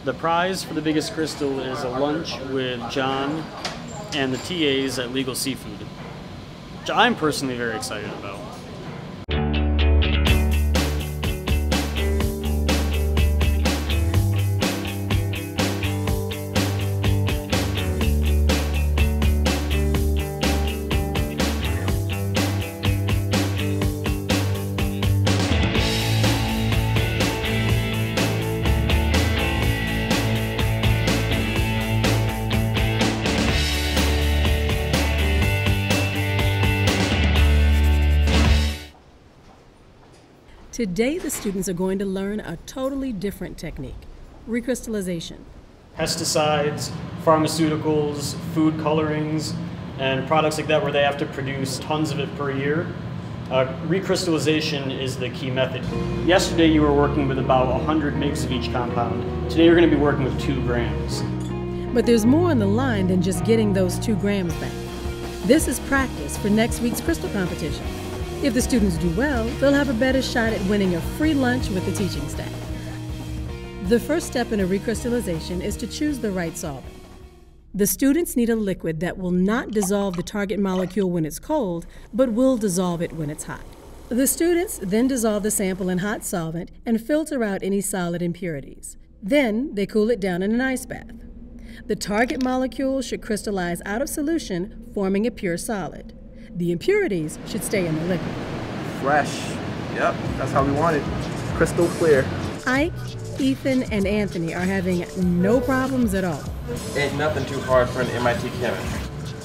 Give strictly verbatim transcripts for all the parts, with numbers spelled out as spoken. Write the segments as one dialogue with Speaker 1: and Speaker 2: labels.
Speaker 1: The prize for the biggest crystal is a lunch with John and the T As at Legal Seafood, which I'm personally very excited about.
Speaker 2: Today, the students are going to learn a totally different technique, recrystallization.
Speaker 1: Pesticides, pharmaceuticals, food colorings, and products like that where they have to produce tons of it per year. Uh, recrystallization is the key method. Yesterday you were working with about one hundred megs of each compound. Today you're going to be working with two grams.
Speaker 2: But there's more on the line than just getting those two grams back. This is practice for next week's crystal competition. If the students do well, they'll have a better shot at winning a free lunch with the teaching staff. The first step in a recrystallization is to choose the right solvent. The students need a liquid that will not dissolve the target molecule when it's cold, but will dissolve it when it's hot. The students then dissolve the sample in hot solvent and filter out any solid impurities. Then they cool it down in an ice bath. The target molecule should crystallize out of solution, forming a pure solid. The impurities should stay in the liquid.
Speaker 3: Fresh. Yep, that's how we want it. Crystal clear.
Speaker 2: Ike, Ethan, and Anthony are having no problems at all.
Speaker 4: Ain't nothing too hard for an M I T chemist.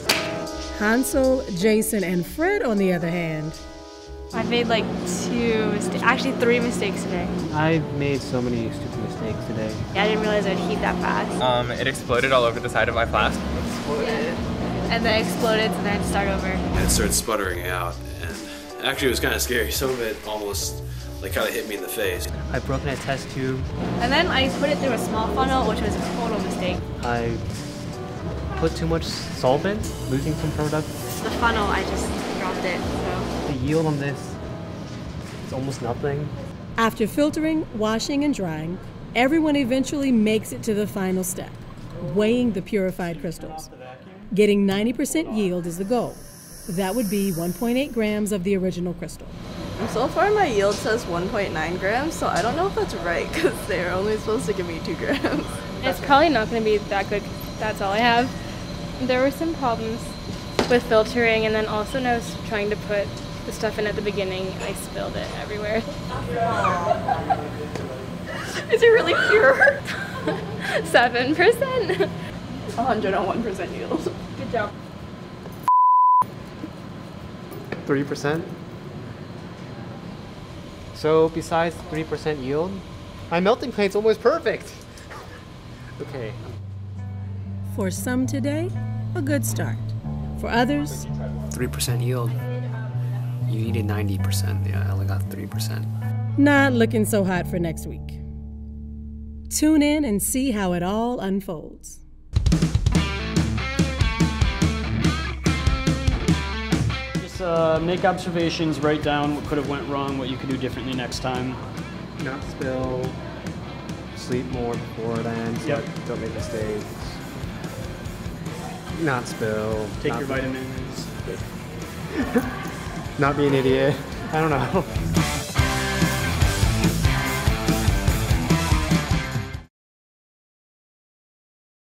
Speaker 2: Hansel, Jason, and Fred, on the other hand,
Speaker 5: I made like two mistakes, actually three mistakes today.
Speaker 6: I've made so many stupid mistakes today.
Speaker 5: Yeah, I didn't realize it would heat that fast.
Speaker 7: Um, it exploded all over the side of my flask.
Speaker 5: Exploded. And then it exploded, so then I had to start over.
Speaker 8: And it started sputtering out, and actually it was kind of scary. Some of it almost like kind of hit me in the face.
Speaker 6: I've broken a test tube.
Speaker 5: And then I put it through a small funnel, which was a total mistake.
Speaker 6: I put too much solvent, losing some product.
Speaker 5: The funnel, I just dropped it, so.
Speaker 6: The yield on this is almost nothing.
Speaker 2: After filtering, washing, and drying, everyone eventually makes it to the final step, weighing the purified crystals. Getting ninety percent yield is the goal. That would be one point eight grams of the original crystal.
Speaker 9: So far my yield says one point nine grams, so I don't know if that's right because they're only supposed to give me two grams.
Speaker 5: It's probably not going to be that good. That's all I have. There were some problems with filtering, and then also when I was trying to put the stuff in at the beginning, I spilled it everywhere. Is it really pure? Seven percent.
Speaker 9: one hundred one percent yield.
Speaker 5: Good job.
Speaker 6: three percent. So besides three percent yield, my melting point's almost perfect. Okay.
Speaker 2: For some today, a good start. For others,
Speaker 10: three percent yield. You needed ninety percent. Yeah, I only got three percent.
Speaker 2: not looking so hot for next week. Tune in and see how it all unfolds.
Speaker 1: Just uh, make observations, write down what could have went wrong, what you could do differently next time.
Speaker 6: Not spill, sleep more before then, so
Speaker 1: yep.
Speaker 6: Don't make mistakes. Not spill.
Speaker 1: Take
Speaker 6: not
Speaker 1: your vitamins.
Speaker 6: Not be an idiot. I don't know.